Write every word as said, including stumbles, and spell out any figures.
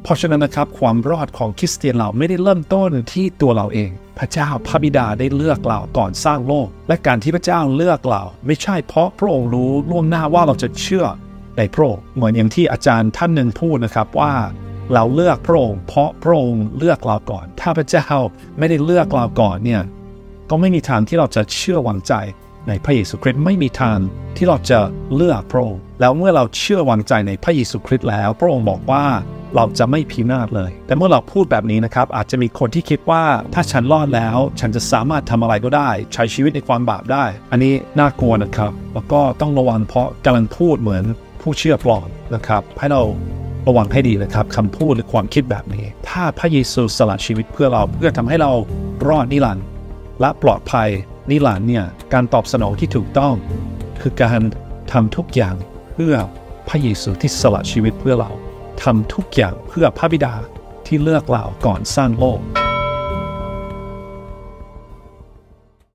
เพราะฉะนั้นนะครับความรอดของคริสเตียนเราไม่ได้เริ่มต้นที่ตัวเราเองพระเจ้าพระบิดาได้เลือกเราก่อนสร้างโลกและการที่พระเจ้าเลือกเราไม่ใช่เพราะพระองค์รู้ล่วงหน้าว่าเราจะเชื่อในพระองค์เหมือนอย่างที่อาจารย์ท่านหนึ่งพูดนะครับว่าเราเลือกพระองค์เพราะพระองค์เลือกเราก่อนถ้าพระเจ้าไม่ได้เลือกเราก่อนเนี่ยก็ไม่มีทางที่เราจะเชื่อวางใจในพระเยซูคริสต์ไม่มีทางที่เราจะเลือกพระองค์แล้วเมื่อเราเชื่อวางใจในพระเยซูคริสต์แล้วพระองค์บอกว่าเราจะไม่พินาศเลยแต่เมื่อเราพูดแบบนี้นะครับอาจจะมีคนที่คิดว่าถ้าฉันรอดแล้วฉันจะสามารถทำอะไรก็ได้ใช้ชีวิตในความบาปได้อันนี้น่ากลัวนะครับแล้วก็ต้องระวังเพราะกำลังพูดเหมือนผู้เชื่อปลอมนะครับให้เราระวังให้ดีนะครับคำพูดหรือความคิดแบบนี้ถ้าพระเยซูสละชีวิตเพื่อเราเพื่อทำให้เรารอดนิรันดร์และปลอดภัยนิรันดร์เนี่ยการตอบสนองที่ถูกต้องคือการทำทุกอย่างเพื่อพระเยซูที่สละชีวิตเพื่อเราทำทุกอย่างเพื่อพระบิดาที่เลือกเราก่อนสร้างโลก